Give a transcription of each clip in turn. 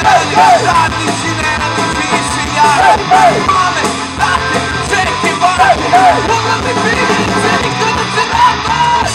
radnici neradici iseljani, mame, tate, čeke, bake, pogledaj pivnice, nikada se vrataš.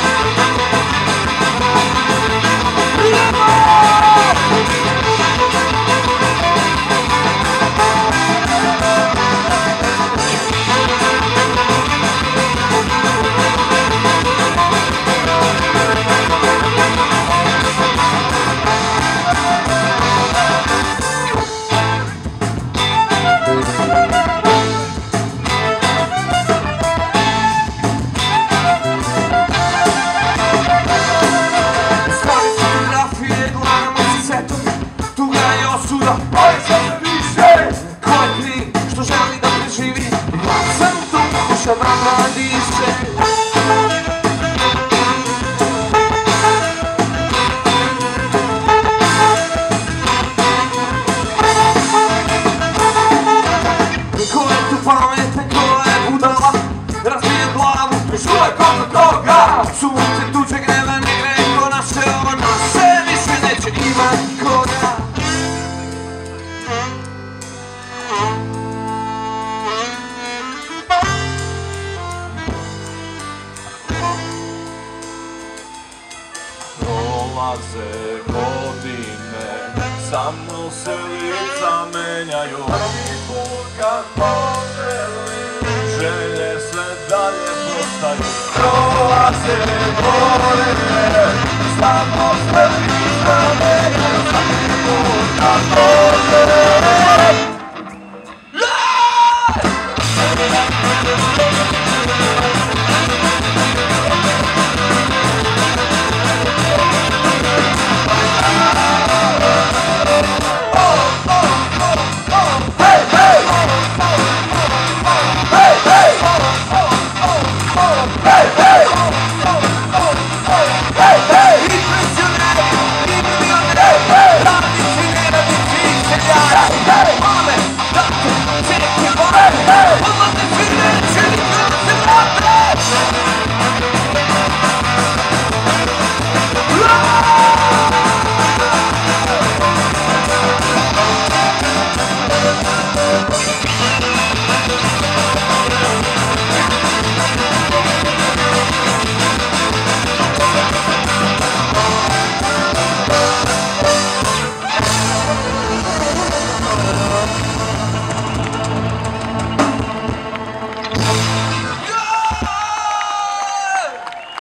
Sunce tuđe gneva ne greko naše, ona se više neće imati koda. Prolaze godine, samo se lica menjaju. Prvi put kad poželim, želje sve dalje postaju. Prolaze godine, samo se lica menjaju. Prvi put kad poželim. Mame, tate, čeke, bake,